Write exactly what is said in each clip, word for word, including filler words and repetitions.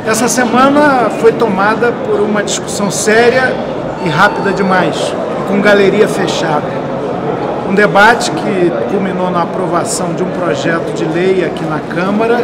Essa semana foi tomada por uma discussão séria e rápida demais, com galeria fechada. Um debate que culminou na aprovação de um projeto de lei aqui na Câmara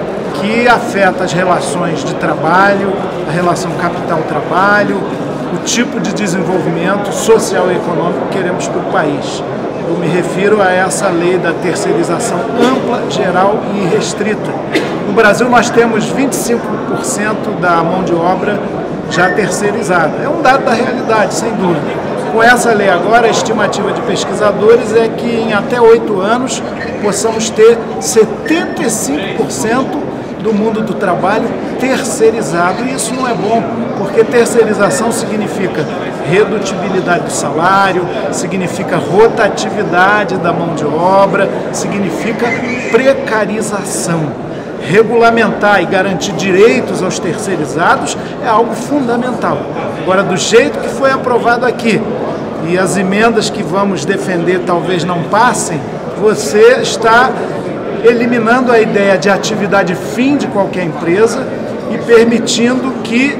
que afeta as relações de trabalho, a relação capital-trabalho, o tipo de desenvolvimento social e econômico que queremos para o país. Eu me refiro a essa lei da terceirização ampla, geral e restrita. No Brasil nós temos vinte e cinco por cento da mão de obra já terceirizada. É um dado da realidade, sem dúvida. Com essa lei agora, a estimativa de pesquisadores é que em até oito anos possamos ter setenta e cinco por cento do mundo do trabalho terceirizado. E isso não é bom, porque terceirização significa redutibilidade do salário, significa rotatividade da mão de obra, significa precarização. Regulamentar e garantir direitos aos terceirizados é algo fundamental. Agora, do jeito que foi aprovado aqui, e as emendas que vamos defender talvez não passem, você está eliminando a ideia de atividade fim de qualquer empresa e permitindo que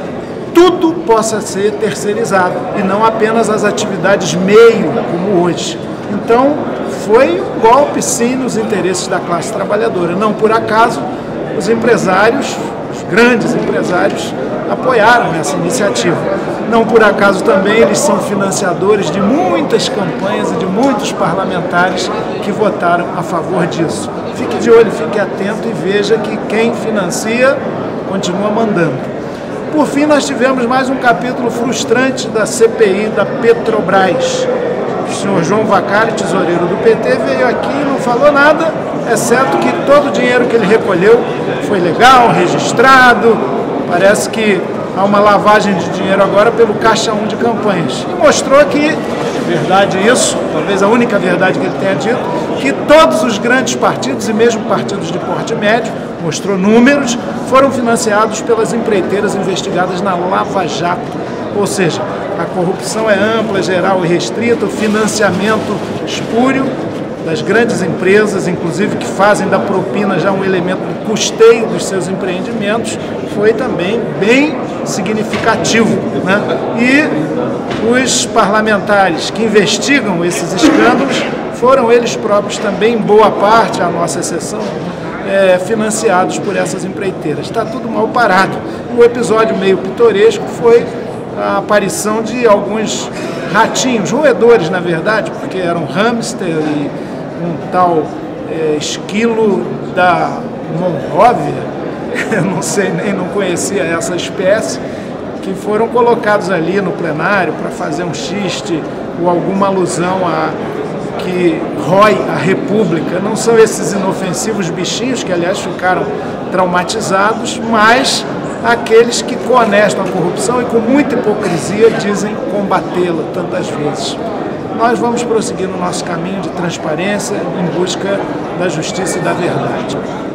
tudo possa ser terceirizado, e não apenas as atividades meio, como hoje. Então, foi um golpe, sim, nos interesses da classe trabalhadora. Não por acaso, os empresários, os grandes empresários, apoiaram essa iniciativa. Não por acaso também eles são financiadores de muitas campanhas e de muitos parlamentares que votaram a favor disso. Fique de olho, fique atento e veja que quem financia continua mandando. Por fim, nós tivemos mais um capítulo frustrante da C P I da Petrobras. O senhor João Vacari, tesoureiro do P T, veio aqui e não falou nada, exceto que todo o dinheiro que ele recolheu foi legal, registrado. Parece que há uma lavagem de dinheiro agora pelo Caixa um de campanhas. E mostrou que, é verdade isso, talvez a única verdade que ele tenha dito, que todos os grandes partidos, e mesmo partidos de porte médio, mostrou números, foram financiados pelas empreiteiras investigadas na Lava Jato. Ou seja, a corrupção é ampla, geral e restrita, o financiamento espúrio das grandes empresas, inclusive que fazem da propina já um elemento do custeio dos seus empreendimentos, foi também bem significativo, né? E os parlamentares que investigam esses escândalos foram eles próprios também, em boa parte, à nossa exceção, é, financiados por essas empreiteiras. Está tudo mal parado. O episódio meio pitoresco foi a aparição de alguns ratinhos, roedores na verdade, porque eram hamster e um tal é, esquilo da Monróvia, eu não sei, nem não conhecia essa espécie, que foram colocados ali no plenário para fazer um xiste ou alguma alusão a que rói a República. Não são esses inofensivos bichinhos, que aliás ficaram traumatizados, mas aqueles que conestam a corrupção e com muita hipocrisia dizem combatê-la tantas vezes. Nós vamos prosseguir no nosso caminho de transparência em busca da justiça e da verdade.